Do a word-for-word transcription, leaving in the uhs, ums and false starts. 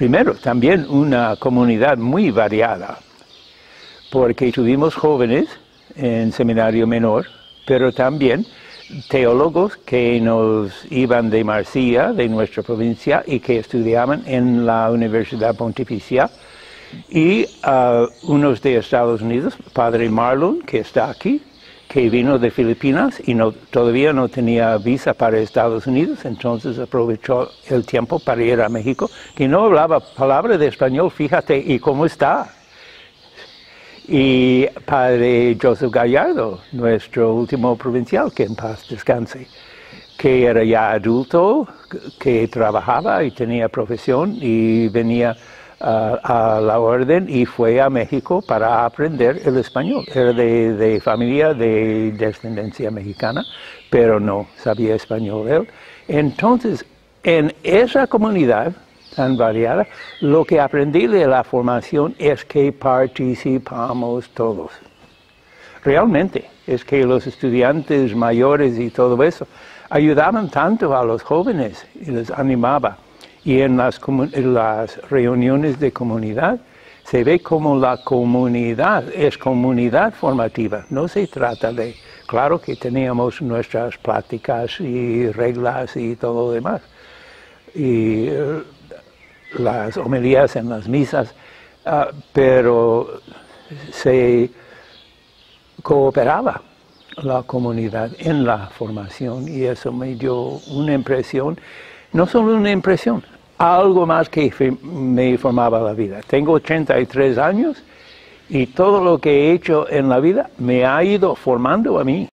primero, también una comunidad muy variada, porque tuvimos jóvenes en seminario menor, pero también teólogos que nos iban de Marsella, de nuestra provincia, y que estudiaban en la Universidad Pontificia, y uh, unos de Estados Unidos, Padre Marlon, que está aquí, que vino de Filipinas y no, todavía no tenía visa para Estados Unidos, entonces aprovechó el tiempo para ir a México, que no hablaba palabra de español, fíjate, ¿y cómo está? Y Padre Joseph Gallardo, nuestro último provincial, que en paz descanse, que era ya adulto, que trabajaba y tenía profesión y venía uh, a la orden y fue a México para aprender el español. Era de, de familia de descendencia mexicana, pero no sabía español él. Entonces, en esa comunidad tan variada, lo que aprendí de la formación es que participamos todos. Realmente, es que los estudiantes mayores y todo eso ayudaban tanto a los jóvenes y les animaba. Y en las, en las reuniones de comunidad se ve como la comunidad es comunidad formativa. No se trata de, claro que teníamos nuestras pláticas y reglas y todo lo demás. Y las homilías en las misas, uh, pero se cooperaba la comunidad en la formación y eso me dio una impresión, no solo una impresión, algo más que me formaba la vida. Tengo ochenta y tres años y todo lo que he hecho en la vida me ha ido formando a mí.